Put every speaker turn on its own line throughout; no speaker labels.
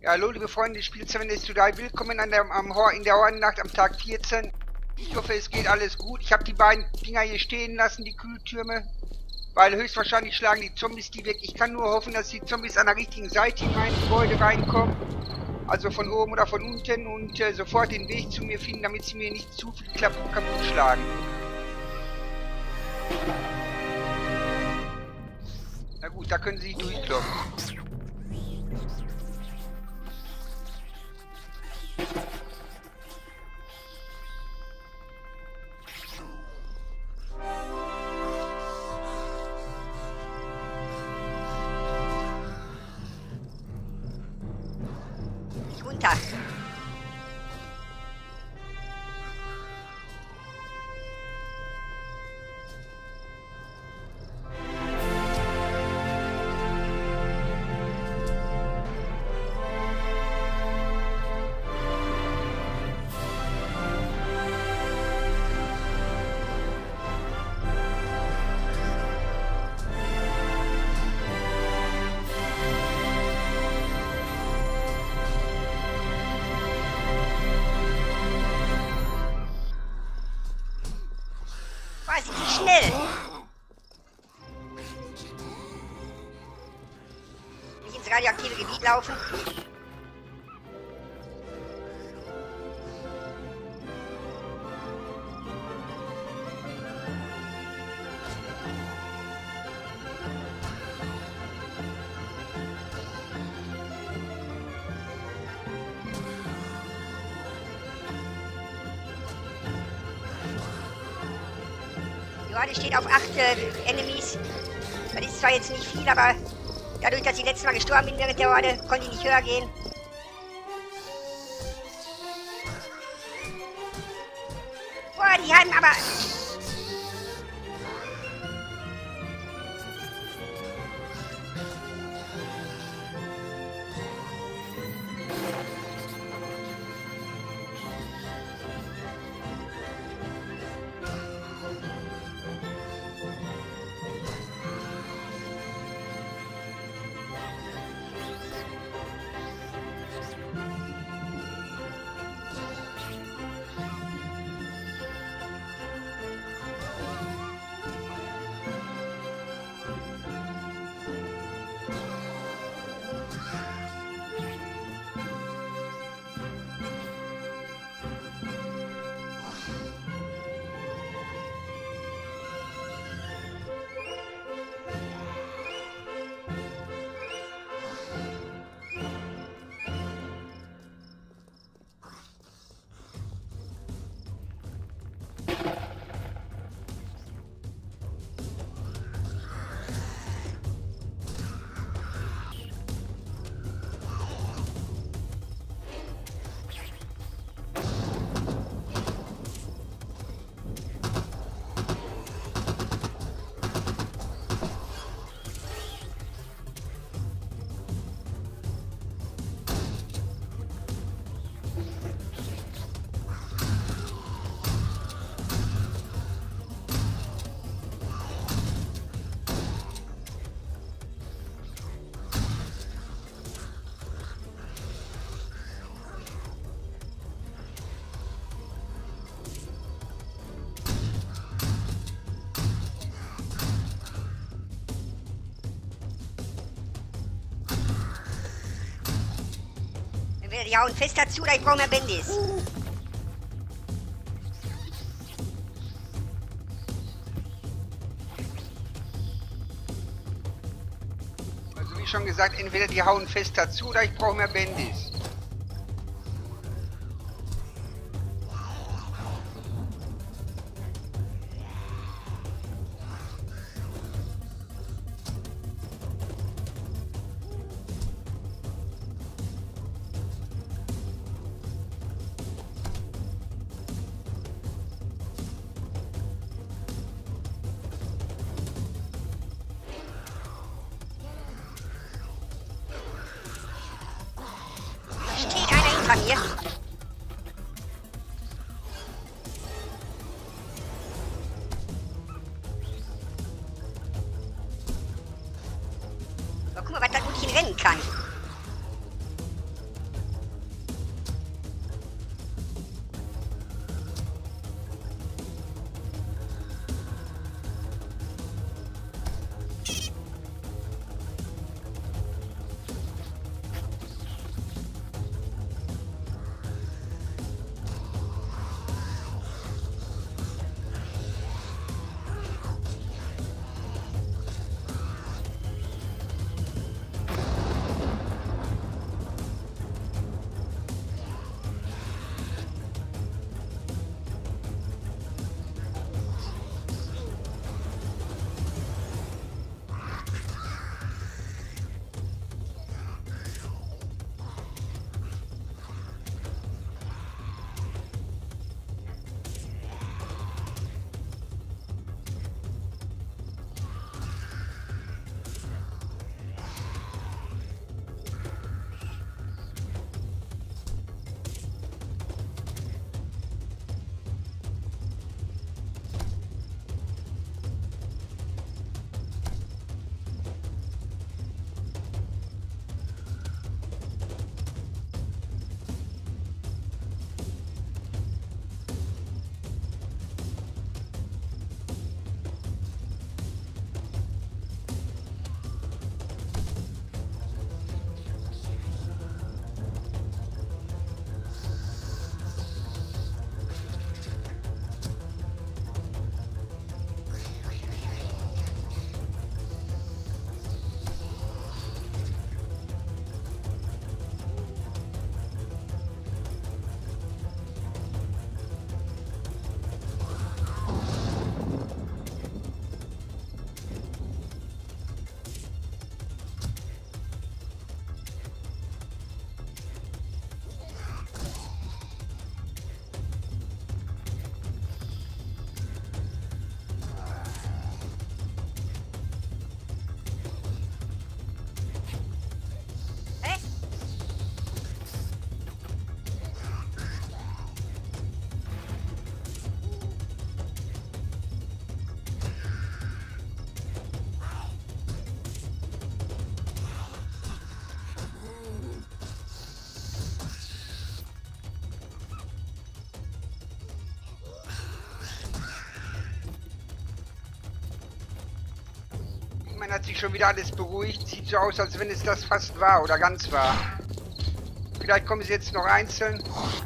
Ja, hallo liebe Freunde, Spielzeit ist today. Willkommen in der Hordennacht am Tag 14. Ich hoffe, es geht alles gut. Ich habe die beiden Dinger hier stehen lassen, die Kühltürme. Weil höchstwahrscheinlich schlagen die Zombies die weg. Ich kann nur hoffen, dass die Zombies an der richtigen Seite in mein Gebäude reinkommen. Also von oben oder von unten und sofort den Weg zu mir finden, damit sie mir nicht zu viel kaputt schlagen. Na gut, da können sie sich durchkloppen.
Runter. Vorsichtig, schnell! Nicht ins radioaktive Gebiet laufen. Die steht auf 8 Enemies. Das ist zwar jetzt nicht viel, aber dadurch, dass ich letztes Mal gestorben bin während der Horde, konnte ich nicht höher gehen. Boah, die haben aber... Die hauen fest dazu, da ich brauche mehr Bandys.
Also wie schon gesagt, entweder die hauen fest dazu oder ich brauche mehr Bandys.
Steht einer hinter mir. So, guck mal, was da gut hin rennen kann.
Immerhin hat sich schon wieder alles beruhigt. Sieht so aus, als wenn es das fast war oder ganz war. Vielleicht kommen sie jetzt noch einzeln.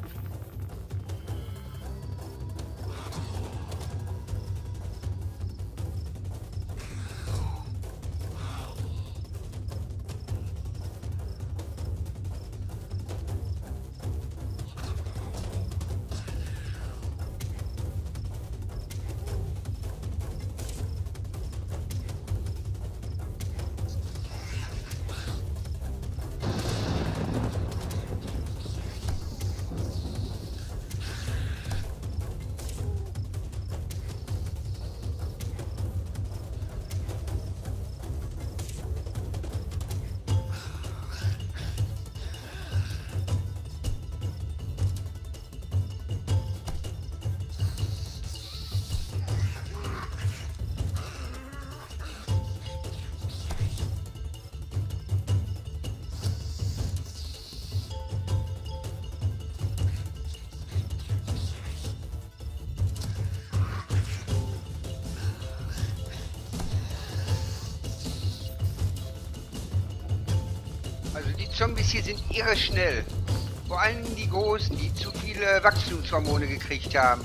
Also die Zombies hier sind irre schnell. Vor allem die Großen, die zu viele Wachstumshormone gekriegt haben.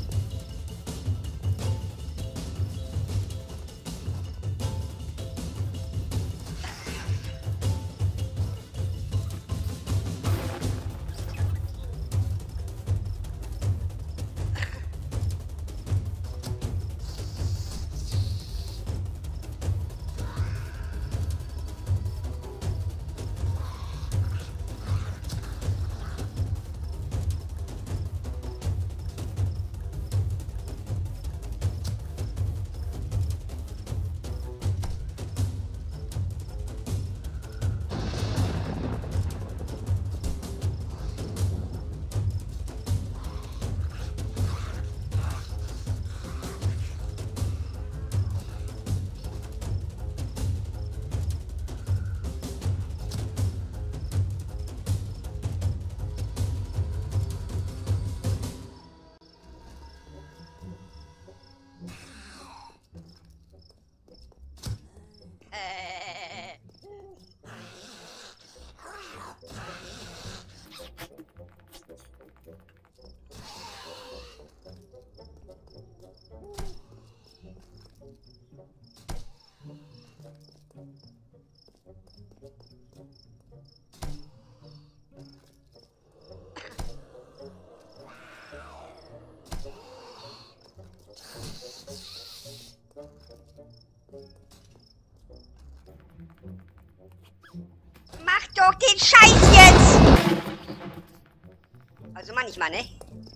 Mach doch den Scheiß jetzt! Also manchmal, ne?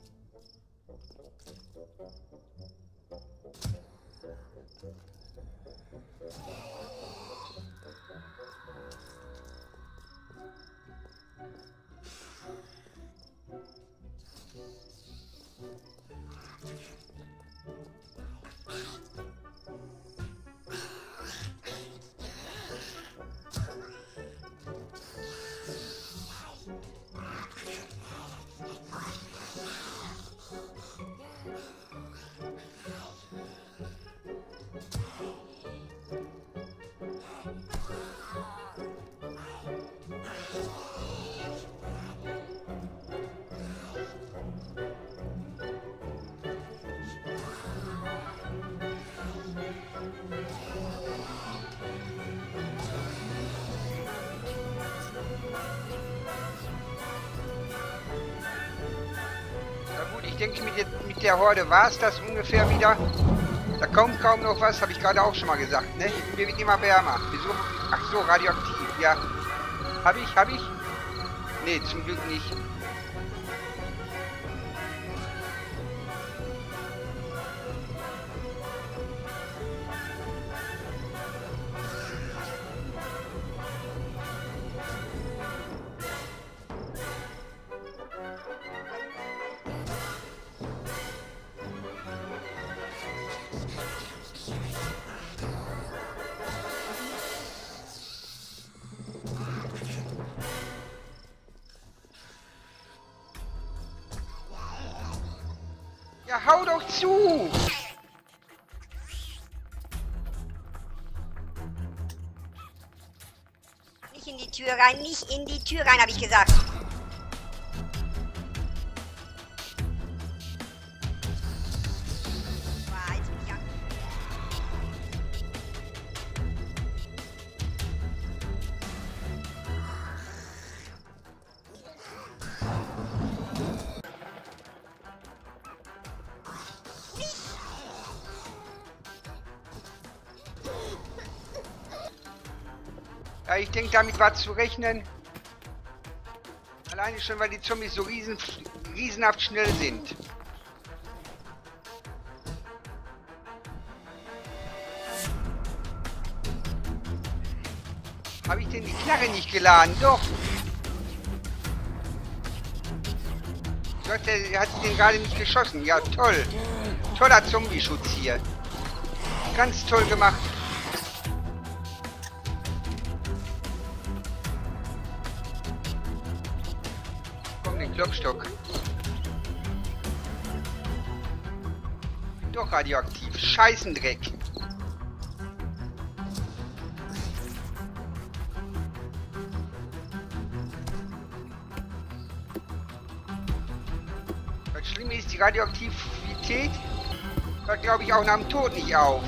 Ich denke, mit der Horde war es das ungefähr wieder. Da kommt kaum noch was, habe ich gerade auch schon mal gesagt. Ne? Mir wird immer wärmer. Wieso? Ach so, radioaktiv, ja. Hab ich? Nee, zum Glück nicht. Ja, hau doch zu!
Tür rein. Nicht in die Tür rein, habe ich gesagt. Boah, jetzt bin ich ja.
Ja, ich denke, damit war zu rechnen. Alleine schon, weil die Zombies so riesenhaft schnell sind. Habe ich denn die Knarre nicht geladen? Doch. Gott, der hat den gerade nicht geschossen. Ja, toll. Toller Zombie-Schutz hier. Ganz toll gemacht. Klopstock. Doch radioaktiv. Scheißendreck. Das Schlimme ist, die Radioaktivität hört, glaube ich, auch nach dem Tod nicht auf.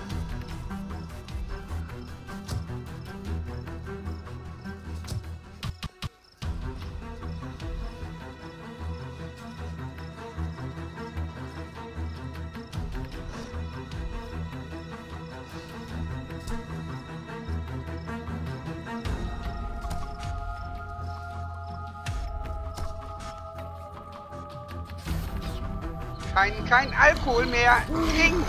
Kein Alkohol mehr. Trink!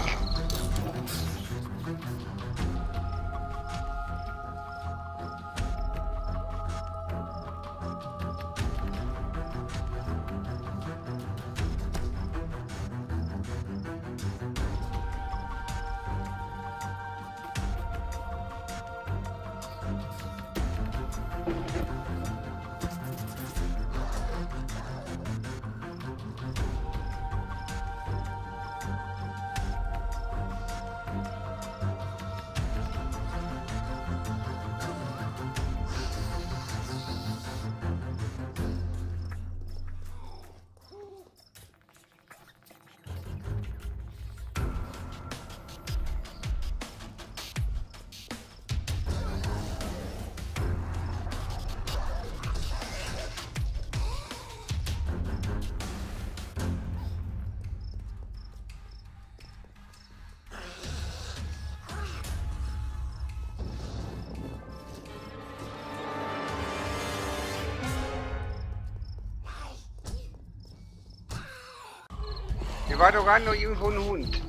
Hier war doch gerade noch irgendwo ein Hund.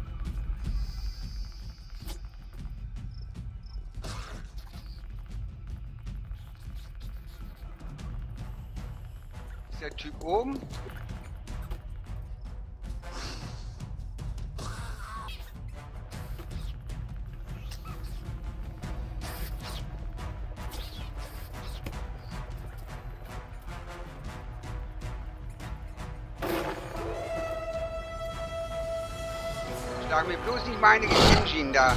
Ist der Typ oben? Schlag mir bloß nicht meine Engine da.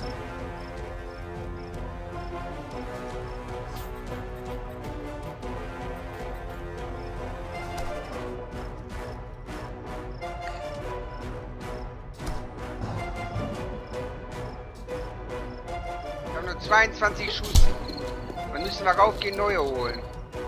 Wir haben nur 22 Schuss. Dann müssen wir raufgehen, neue holen.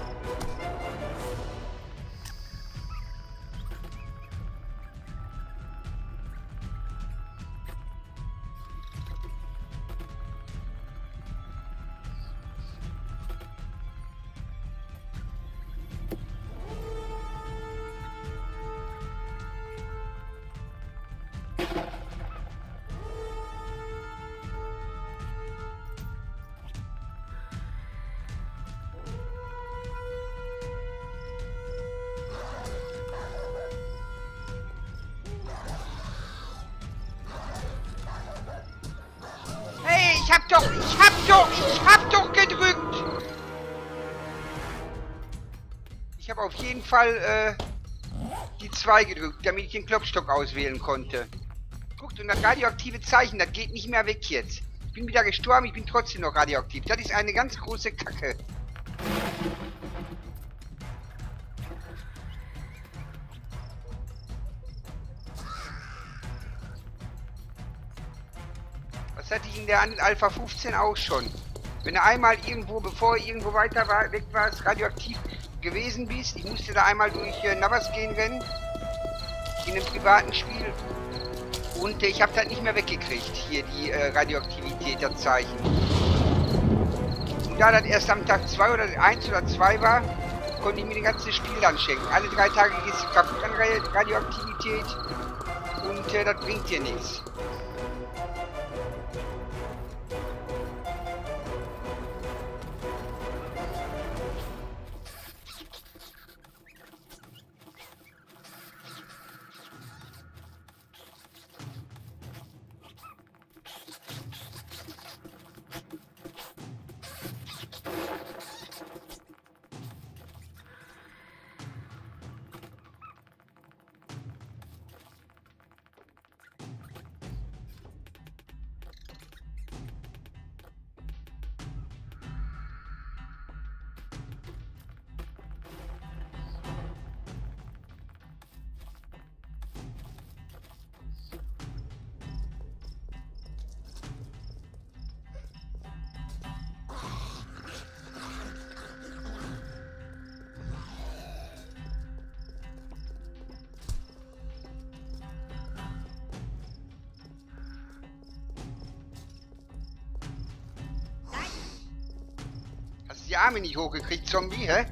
Ich hab doch gedrückt! Ich habe auf jeden Fall die 2 gedrückt, damit ich den Klopfstock auswählen konnte. Guckt, und das radioaktive Zeichen, das geht nicht mehr weg jetzt. Ich bin wieder gestorben, ich bin trotzdem noch radioaktiv. Das ist eine ganz große Kacke. Das hatte ich in der Alpha 15 auch schon. Wenn du einmal irgendwo, bevor du irgendwo weiter weg warst, radioaktiv gewesen bist, ich musste da einmal durch Navasken rennen, in einem privaten Spiel, und ich habe das nicht mehr weggekriegt, hier die Radioaktivität, das Zeichen. Und da das erst am Tag 2 oder 1 oder 2 war, konnte ich mir das ganze Spiel dann schenken. Alle 3 Tage gehst du kaputt an Radioaktivität und das bringt dir nichts. Hast du die Arme nicht hochgekriegt, Zombie, hä?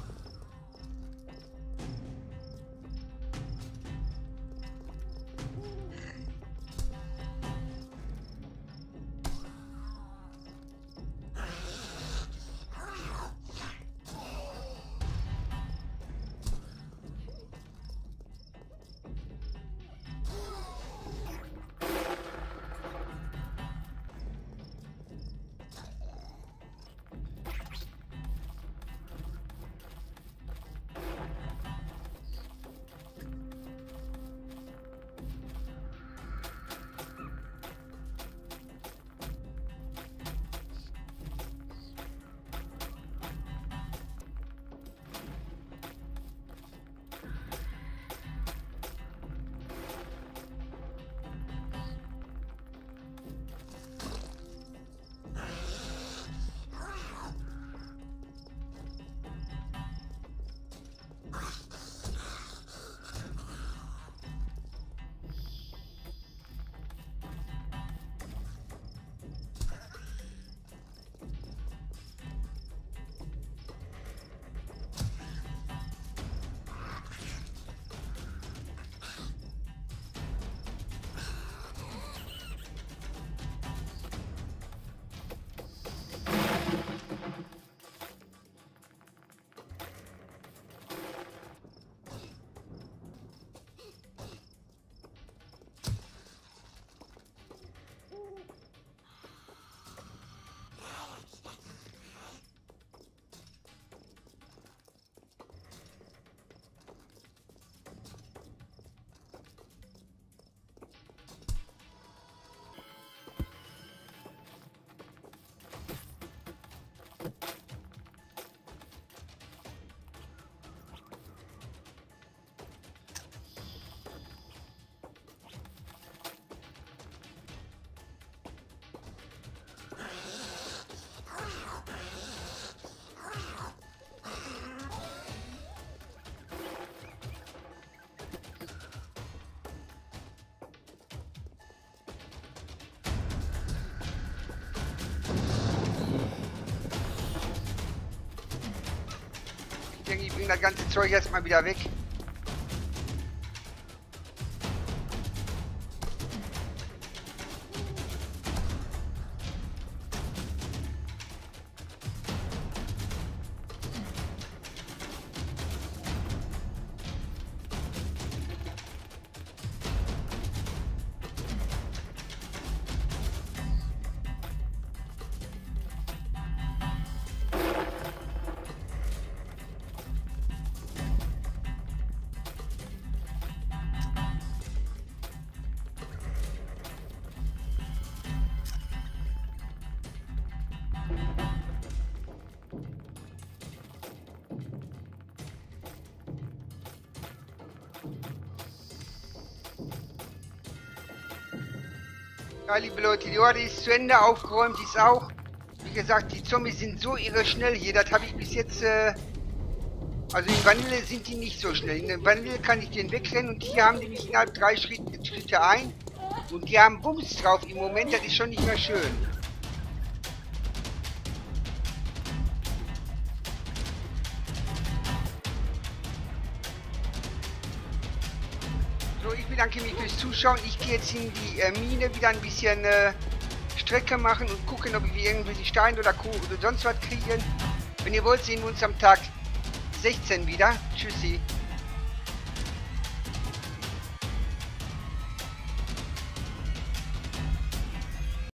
Ich denke, ich bringe das ganze Zeug erstmal wieder weg. Ja, liebe Leute, die Horde ist zu Ende, aufgeräumt ist auch. Wie gesagt, die Zombies sind so irre schnell hier, das habe ich bis jetzt, also in Vanille sind die nicht so schnell. In Vanille kann ich den wegrennen und hier haben die mich innerhalb 3 Schritte ein. Und die haben Bums drauf im Moment, das ist schon nicht mehr schön. So, ich bedanke mich fürs Zuschauen. Ich gehe jetzt in die Mine wieder ein bisschen Strecke machen und gucken, ob wir irgendwelche Steine oder Kuh oder sonst was kriegen. Wenn ihr wollt, sehen wir uns am Tag 16 wieder. Tschüssi.